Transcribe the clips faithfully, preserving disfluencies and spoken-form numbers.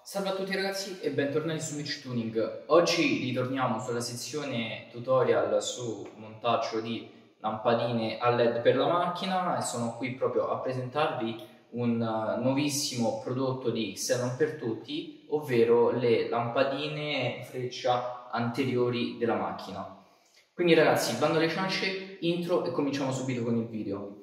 Salve a tutti ragazzi e bentornati su Mitch Tuning. Oggi ritorniamo sulla sezione tutorial su montaggio di lampadine a led per la macchina e sono qui proprio a presentarvi un nuovissimo prodotto di Xenon per tutti, ovvero le lampadine freccia anteriori della macchina. Quindi ragazzi, bando alle ciance, intro e cominciamo subito con il video.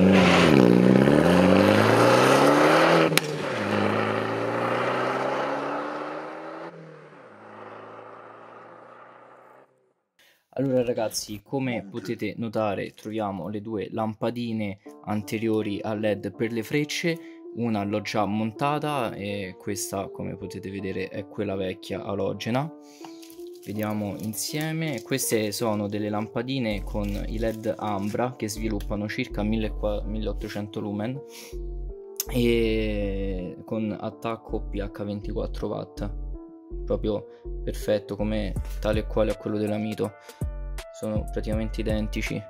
Allora ragazzi, come potete notare troviamo le due lampadine anteriori a led per le frecce. Una l'ho già montata e questa, come potete vedere, è quella vecchia alogena. Vediamo insieme. Queste sono delle lampadine con i led ambra che sviluppano circa milleottocento lumen e con attacco P H ventiquattro watt, proprio perfetto, come tale e quale a quello della Mito. Sono praticamente identici.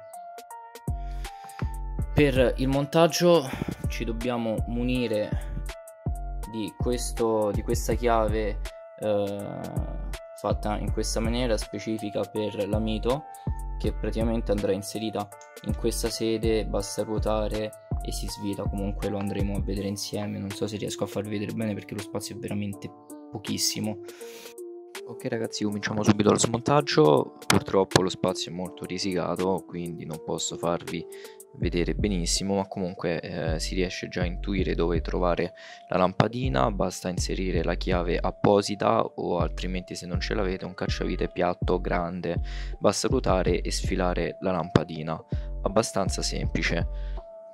Per il montaggio ci dobbiamo munire di, questo, di questa chiave eh, fatta in questa maniera specifica per la Mito, che praticamente andrà inserita in questa sede, basta ruotare e si svita. Comunque lo andremo a vedere insieme, non so se riesco a farvi vedere bene perché lo spazio è veramente pochissimo. Ok ragazzi, cominciamo subito lo smontaggio. Purtroppo lo spazio è molto risicato, quindi non posso farvi vedere benissimo, ma comunque eh, si riesce già a intuire dove trovare la lampadina. Basta inserire la chiave apposita o altrimenti, se non ce l'avete, un cacciavite piatto grande. Basta ruotare e sfilare la lampadina, abbastanza semplice.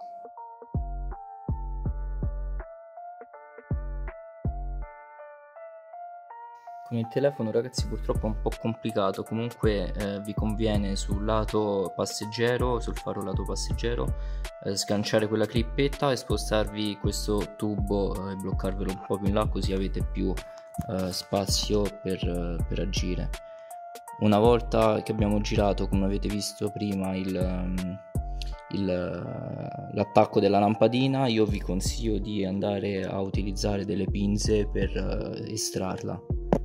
Con il telefono ragazzi purtroppo è un po' complicato, comunque eh, vi conviene sul lato passeggero, sul faro lato passeggero, eh, sganciare quella clippetta e spostarvi questo tubo e eh, bloccarvelo un po' più in là, così avete più eh, spazio per, eh, per agire. Una volta che abbiamo girato, come avete visto prima, il, um, il, l'attacco della lampadina, io vi consiglio di andare a utilizzare delle pinze per uh, estrarla.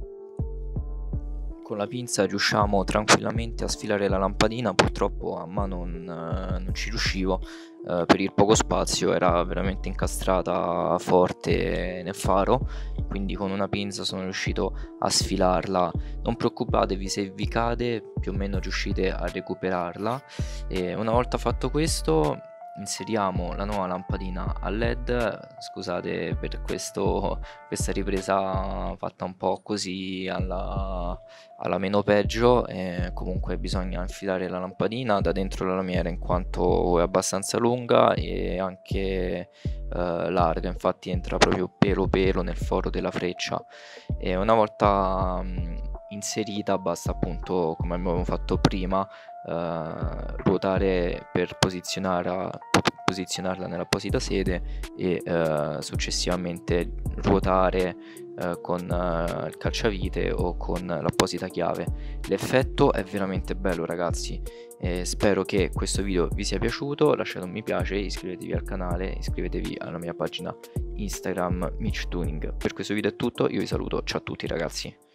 Con la pinza riusciamo tranquillamente a sfilare la lampadina. Purtroppo a mano non, non ci riuscivo eh, per il poco spazio, era veramente incastrata forte nel faro, quindi con una pinza sono riuscito a sfilarla. Non preoccupatevi se vi cade, più o meno riuscite a recuperarla. E una volta fatto questo inseriamo la nuova lampadina a led. Scusate per questo, questa ripresa fatta un po' così alla, alla meno peggio. Eh, comunque bisogna infilare la lampadina da dentro la lamiera, in quanto è abbastanza lunga e anche eh, larga, infatti entra proprio pelo pelo nel foro della freccia. E una volta mh, inserita basta, appunto, come abbiamo fatto prima, Uh, ruotare per posizionare, posizionarla nell'apposita sede e uh, successivamente ruotare uh, con uh, il cacciavite o con l'apposita chiave. L'effetto è veramente bello ragazzi, e spero che questo video vi sia piaciuto. Lasciate un mi piace, iscrivetevi al canale, iscrivetevi alla mia pagina Instagram Mitch Tuning. Per questo video è tutto, io vi saluto, ciao a tutti ragazzi.